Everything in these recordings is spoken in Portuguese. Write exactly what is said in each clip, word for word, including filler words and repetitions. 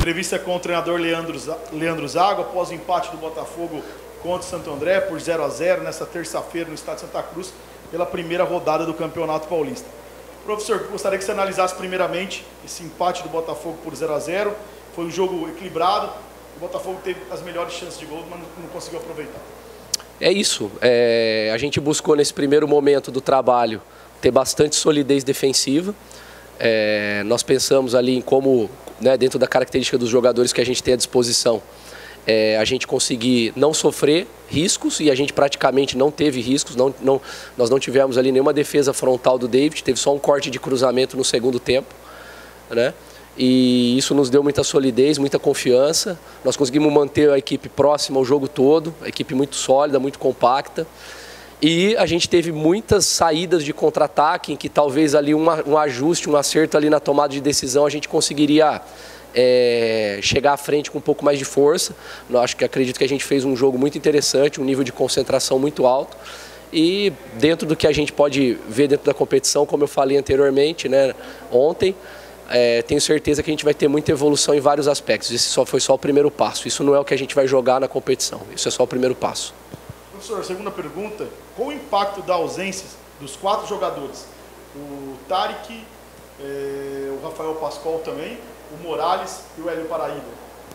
Entrevista com o treinador Leandro, Leandro Zago após o empate do Botafogo contra o Santo André por zero a zero nesta terça-feira no estádio Santa Cruz pela primeira rodada do Campeonato Paulista. Professor, gostaria que você analisasse primeiramente esse empate do Botafogo por zero a zero. Foi um jogo equilibrado, o Botafogo teve as melhores chances de gol, mas não conseguiu aproveitar. É isso, é, a gente buscou nesse primeiro momento do trabalho ter bastante solidez defensiva. É, nós pensamos ali em como, né, dentro da característica dos jogadores que a gente tem à disposição, é, a gente conseguir não sofrer riscos, e a gente praticamente não teve riscos, não, não, nós não tivemos ali nenhuma defesa frontal do David, teve só um corte de cruzamento no segundo tempo, né? E isso nos deu muita solidez, muita confiança. Nós conseguimos manter a equipe próxima ao jogo todo, a equipe muito sólida, muito compacta. E a gente teve muitas saídas de contra-ataque, em que talvez ali um, um ajuste, um acerto ali na tomada de decisão, a gente conseguiria é, chegar à frente com um pouco mais de força. Eu acho que acredito que a gente fez um jogo muito interessante, um nível de concentração muito alto. E dentro do que a gente pode ver dentro da competição, como eu falei anteriormente, né, ontem, É, tenho certeza que a gente vai ter muita evolução em vários aspectos. Esse só foi só o primeiro passo. Isso não é o que a gente vai jogar na competição. Isso é só o primeiro passo. Professor, segunda pergunta. Qual o impacto da ausência dos quatro jogadores? O Tarek, é, o Rafael Pascoal também, o Morales e o Hélio Paraíba.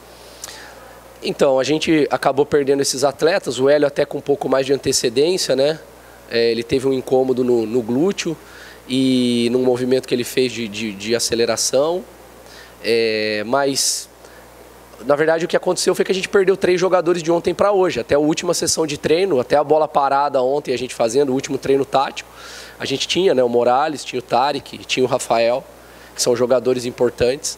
Então, a gente acabou perdendo esses atletas. O Hélio até com um pouco mais de antecedência, né? É, ele teve um incômodo no, no glúteo e num movimento que ele fez de, de, de aceleração, é, mas na verdade o que aconteceu foi que a gente perdeu três jogadores de ontem para hoje, até a última sessão de treino, até a bola parada ontem a gente fazendo o último treino tático, a gente tinha, né, o Morales, tinha o Tarek, tinha o Rafael, que são jogadores importantes,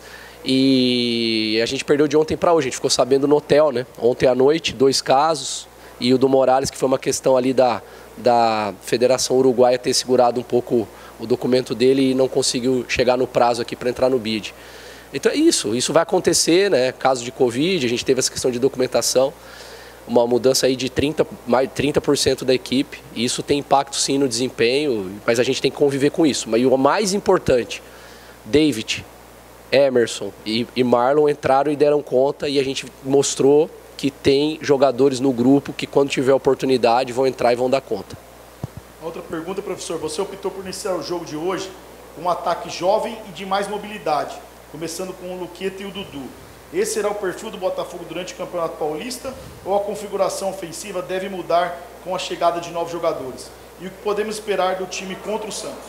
e a gente perdeu de ontem para hoje, a gente ficou sabendo no hotel, né, ontem à noite, dois casos, e o do Morales, que foi uma questão ali da, da Federação Uruguaia ter segurado um pouco o documento dele e não conseguiu chegar no prazo aqui para entrar no B I D. Então é isso, isso vai acontecer, né? Caso de Covid, a gente teve essa questão de documentação, uma mudança aí de trinta, mais trinta por cento da equipe, e isso tem impacto sim no desempenho, mas a gente tem que conviver com isso. Mas o mais importante, David, Emerson e, e Marlon entraram e deram conta, e a gente mostrou que tem jogadores no grupo que quando tiver oportunidade vão entrar e vão dar conta. Outra pergunta, professor. Você optou por iniciar o jogo de hoje com um ataque jovem e de mais mobilidade, começando com o Luqueta e o Dudu. Esse será o perfil do Botafogo durante o Campeonato Paulista ou a configuração ofensiva deve mudar com a chegada de novos jogadores? E o que podemos esperar do time contra o Santos?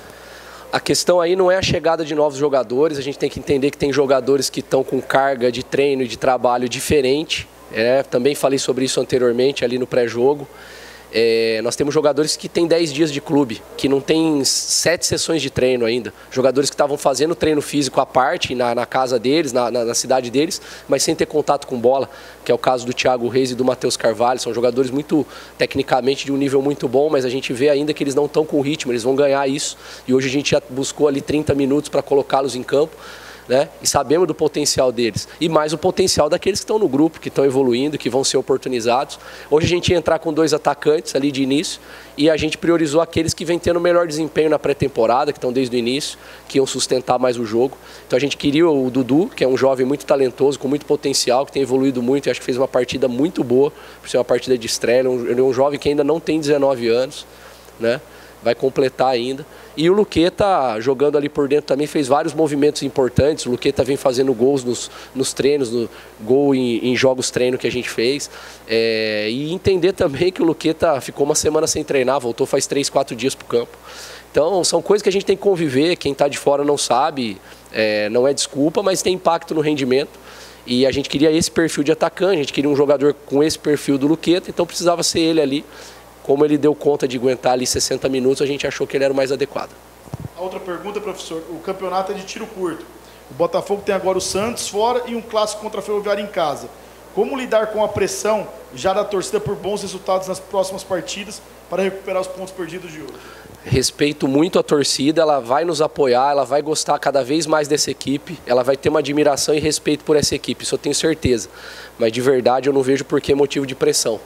A questão aí não é a chegada de novos jogadores, a gente tem que entender que tem jogadores que estão com carga de treino e de trabalho diferente. É, também falei sobre isso anteriormente ali no pré-jogo. É, nós temos jogadores que têm dez dias de clube, que não tem sete sessões de treino ainda. Jogadores que estavam fazendo treino físico à parte, na, na casa deles, na, na, na cidade deles, mas sem ter contato com bola, que é o caso do Thiago Reis e do Matheus Carvalho. São jogadores muito, tecnicamente, de um nível muito bom, mas a gente vê ainda que eles não estão com ritmo, eles vão ganhar isso. E hoje a gente já buscou ali trinta minutos para colocá-los em campo, né? E sabemos do potencial deles. E mais o potencial daqueles que estão no grupo, que estão evoluindo, que vão ser oportunizados. Hoje a gente ia entrar com dois atacantes ali de início e a gente priorizou aqueles que vêm tendo melhor desempenho na pré-temporada, que estão desde o início, que iam sustentar mais o jogo. Então a gente queria o Dudu, que é um jovem muito talentoso, com muito potencial, que tem evoluído muito e acho que fez uma partida muito boa, por ser uma partida de estreia. Ele é um jovem que ainda não tem dezenove anos, né? Vai completar ainda. E o Luqueta, jogando ali por dentro também, fez vários movimentos importantes. O Luqueta vem fazendo gols nos, nos treinos, no, gol em, em jogos treino que a gente fez. É, e entender também que o Luqueta ficou uma semana sem treinar, voltou faz três, quatro dias para o campo. Então são coisas que a gente tem que conviver, quem está de fora não sabe, é, não é desculpa, mas tem impacto no rendimento. E a gente queria esse perfil de atacante, a gente queria um jogador com esse perfil do Luqueta, então precisava ser ele ali. Como ele deu conta de aguentar ali sessenta minutos, a gente achou que ele era o mais adequado. A outra pergunta, professor. O campeonato é de tiro curto. O Botafogo tem agora o Santos fora e um clássico contra a Ferroviária em casa. Como lidar com a pressão já da torcida por bons resultados nas próximas partidas para recuperar os pontos perdidos de hoje? Respeito muito a torcida, ela vai nos apoiar, ela vai gostar cada vez mais dessa equipe, ela vai ter uma admiração e respeito por essa equipe, isso eu tenho certeza. Mas de verdade eu não vejo por que motivo de pressão.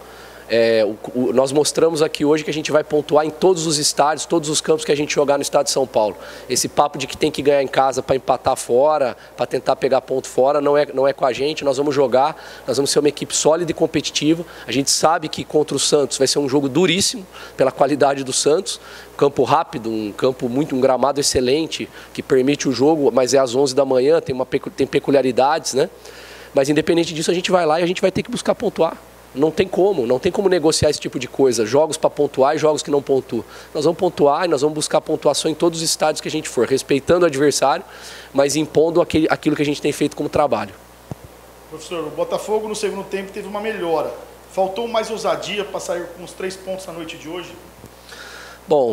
É, o, o, nós mostramos aqui hoje que a gente vai pontuar em todos os estádios, todos os campos que a gente jogar no estado de São Paulo. Esse papo de que tem que ganhar em casa para empatar fora, para tentar pegar ponto fora, não é, não é com a gente. Nós vamos jogar, nós vamos ser uma equipe sólida e competitiva. A gente sabe que contra o Santos vai ser um jogo duríssimo pela qualidade do Santos. Campo rápido, um campo muito, um gramado excelente que permite o jogo, mas é às onze da manhã, tem, uma, tem peculiaridades, né? Mas independente disso a gente vai lá e a gente vai ter que buscar pontuar. Não tem como, não tem como negociar esse tipo de coisa, jogos para pontuar e jogos que não pontuam. Nós vamos pontuar e nós vamos buscar pontuação em todos os estádios que a gente for, respeitando o adversário, mas impondo aquele, aquilo que a gente tem feito como trabalho. Professor, o Botafogo no segundo tempo teve uma melhora. Faltou mais ousadia para sair com os três pontos na noite de hoje? Bom,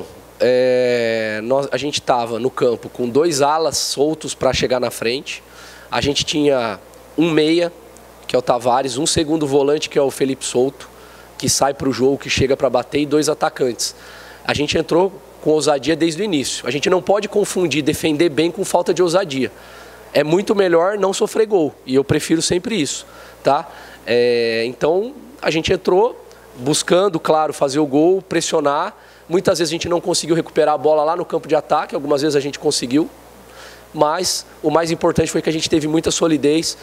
é, nós, a gente estava no campo com dois alas soltos para chegar na frente. A gente tinha um meia, que é o Tavares, um segundo volante, que é o Felipe Souto, que sai para o jogo, que chega para bater, e dois atacantes. A gente entrou com ousadia desde o início. A gente não pode confundir defender bem com falta de ousadia. É muito melhor não sofrer gol, e eu prefiro sempre isso, tá? É, então, a gente entrou buscando, claro, fazer o gol, pressionar. Muitas vezes a gente não conseguiu recuperar a bola lá no campo de ataque, algumas vezes a gente conseguiu. Mas o mais importante foi que a gente teve muita solidez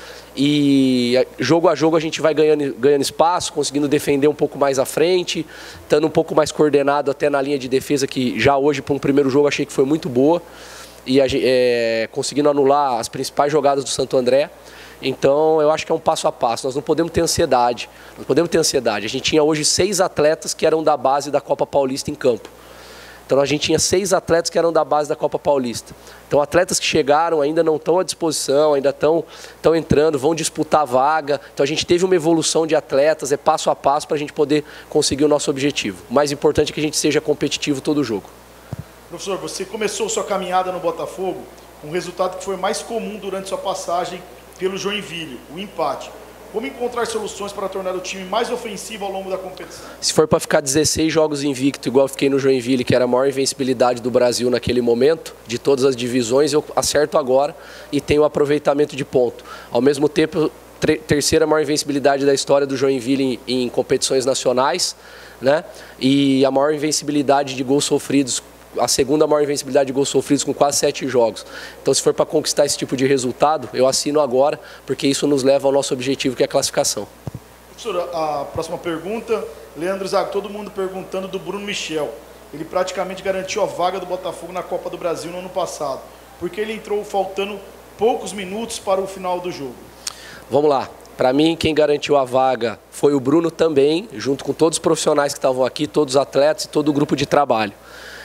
e jogo a jogo a gente vai ganhando, ganhando espaço, conseguindo defender um pouco mais à frente, estando um pouco mais coordenado até na linha de defesa, que já hoje para um primeiro jogo achei que foi muito boa, e a, é, conseguindo anular as principais jogadas do Santo André. Então eu acho que é um passo a passo, nós não podemos ter ansiedade, não podemos ter ansiedade. A gente tinha hoje seis atletas que eram da base da Copa Paulista em campo. Então a gente tinha seis atletas que eram da base da Copa Paulista. Então atletas que chegaram ainda não estão à disposição, ainda estão, estão entrando, vão disputar a vaga. Então a gente teve uma evolução de atletas, é passo a passo para a gente poder conseguir o nosso objetivo. O mais importante é que a gente seja competitivo todo o jogo. Professor, você começou sua caminhada no Botafogo com um resultado que foi mais comum durante sua passagem pelo Joinville, o empate. Como encontrar soluções para tornar o time mais ofensivo ao longo da competição? Se for para ficar dezesseis jogos invicto, igual eu fiquei no Joinville, que era a maior invencibilidade do Brasil naquele momento, de todas as divisões, eu acerto agora e tenho aproveitamento de ponto. Ao mesmo tempo, terceira maior invencibilidade da história do Joinville em, em competições nacionais, né? E a maior invencibilidade de gols sofridos, a segunda maior invencibilidade de gols sofridos com quase sete jogos. Então, se for para conquistar esse tipo de resultado, eu assino agora, porque isso nos leva ao nosso objetivo, que é a classificação. Professor, a próxima pergunta, Leandro Zago, todo mundo perguntando do Bruno Michel. Ele praticamente garantiu a vaga do Botafogo na Copa do Brasil no ano passado, porque ele entrou faltando poucos minutos para o final do jogo. Vamos lá. Para mim, quem garantiu a vaga foi o Bruno também, junto com todos os profissionais que estavam aqui, todos os atletas e todo o grupo de trabalho.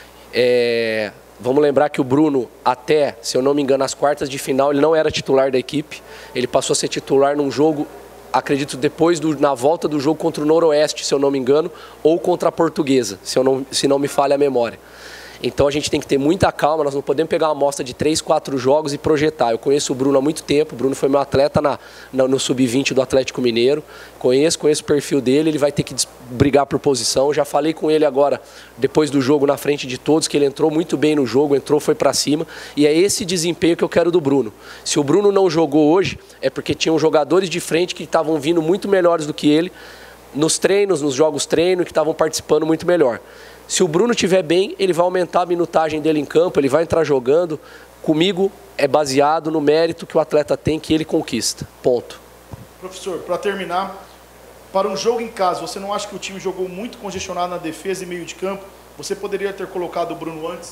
É, vamos lembrar que o Bruno, até, se eu não me engano, nas quartas de final, ele não era titular da equipe. Ele passou a ser titular num jogo, acredito, depois do, na volta do jogo contra o Noroeste, se eu não me engano, ou contra a Portuguesa, se, eu não, se não me falha a memória. Então a gente tem que ter muita calma, nós não podemos pegar uma amostra de três, quatro jogos e projetar. Eu conheço o Bruno há muito tempo, o Bruno foi meu atleta na, na, no sub vinte do Atlético Mineiro, conheço, conheço o perfil dele, ele vai ter que brigar por posição. Já falei com ele agora, depois do jogo, na frente de todos, que ele entrou muito bem no jogo, entrou, foi para cima, e é esse desempenho que eu quero do Bruno. Se o Bruno não jogou hoje, é porque tinham jogadores de frente que estavam vindo muito melhores do que ele, nos treinos, nos jogos treino, que estavam participando muito melhor. Se o Bruno estiver bem, ele vai aumentar a minutagem dele em campo, ele vai entrar jogando. Comigo é baseado no mérito que o atleta tem, que ele conquista. Ponto. Professor, para terminar, para um jogo em casa, você não acha que o time jogou muito congestionado na defesa e meio de campo? Você poderia ter colocado o Bruno antes?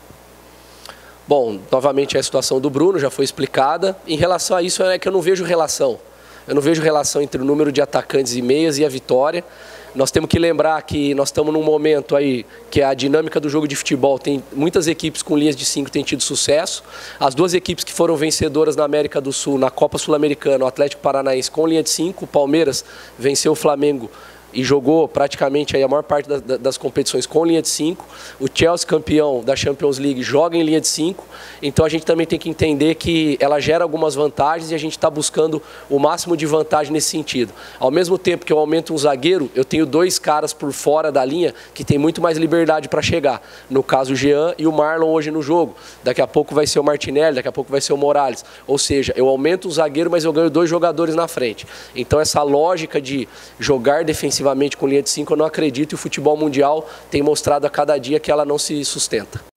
Bom, novamente a situação do Bruno já foi explicada. Em relação a isso, é que eu não vejo relação. Eu não vejo relação entre o número de atacantes e meias e a vitória. Nós temos que lembrar que nós estamos num momento aí que a dinâmica do jogo de futebol, tem muitas equipes com linhas de cinco têm tido sucesso. As duas equipes que foram vencedoras na América do Sul, na Copa Sul-Americana, o Atlético Paranaense com linha de cinco, o Palmeiras venceu o Flamengo e jogou praticamente aí a maior parte da, da, das competições com linha de cinco. O Chelsea, campeão da Champions League, joga em linha de cinco. Então a gente também tem que entender que ela gera algumas vantagens e a gente está buscando o máximo de vantagem nesse sentido. Ao mesmo tempo que eu aumento um zagueiro, eu tenho dois caras por fora da linha que tem muito mais liberdade para chegar. No caso o Jean e o Marlon hoje no jogo. Daqui a pouco vai ser o Martinelli, daqui a pouco vai ser o Morales. Ou seja, eu aumento um zagueiro, mas eu ganho dois jogadores na frente. Então essa lógica de jogar defensivamente defensivamente com linha de cinco, eu não acredito, e o futebol mundial tem mostrado a cada dia que ela não se sustenta.